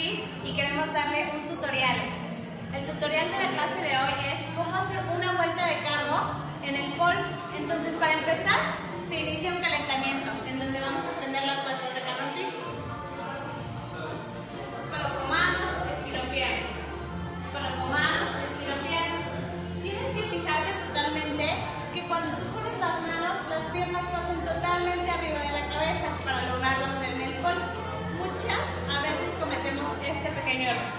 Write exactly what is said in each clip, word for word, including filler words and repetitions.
infantil y queremos darle un tutorial. El tutorial de la clase de hoy es cómo hacer una vuelta de carro en el pole. Entonces, para empezar, se inicia un calentamiento en donde vamos a aprender las vueltas de carro en piso. Coloco manos, estiro piernas. Coloco manos, estiro piernas. Tienes que fijarte totalmente que cuando tú pones las manos, las piernas pasen totalmente arriba de la cabeza para lograrlo hacer en el pole. Muchas a veces cometemos este pequeño error,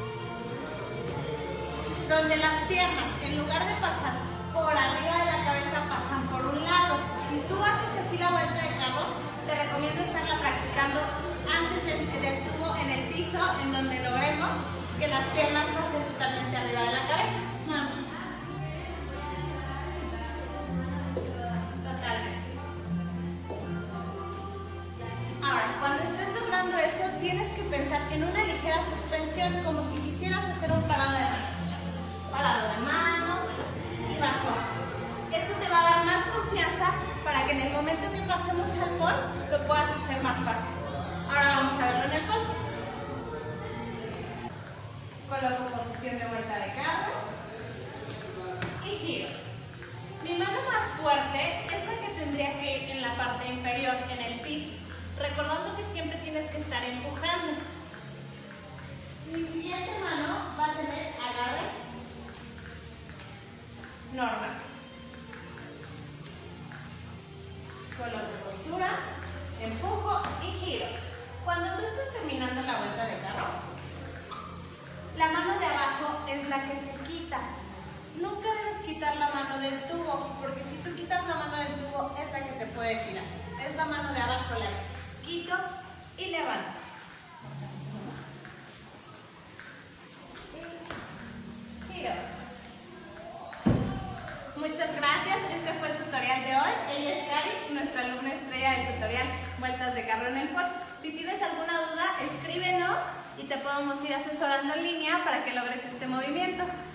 donde las piernas, en lugar de pasar por arriba de la cabeza, pasan por un lado. Si tú haces así la vuelta de carro, te recomiendo estarla practicando antes del, del tubo en el piso, en donde logremos que las piernas pasen totalmente arriba de la cabeza. No. Totalmente. Ahora, cuando estés logrando eso, tienes que pensar en una ligera suspensión, como si quisieras hacer un parado de manos. Parado de manos y bajo. Eso te va a dar más confianza para que en el momento que pasemos al pole lo puedas hacer más fácil. Ahora vamos a verlo en el pole. Coloco posición de vuelta de carro y giro. Mi mano más fuerte es la que tendría que ir en la parte inferior, en el piso, recordando que siempre tienes que estar empujando. Mi siguiente mano va a tener agarre normal. Coloco postura, empujo y giro. Cuando tú estés terminando la vuelta de carro, la mano de abajo es la que se quita. Nunca debes quitar la mano del tubo, porque si tú quitas la mano del tubo, es la que te puede tirar. Es la mano de abajo la que quito y levanto. Giro. Muchas gracias, este fue el tutorial de hoy. Ella es Cari, nuestra alumna estrella del tutorial Vueltas de Carro en el Pole. Si tienes alguna duda, escríbenos y te podemos ir asesorando en línea para que logres este movimiento.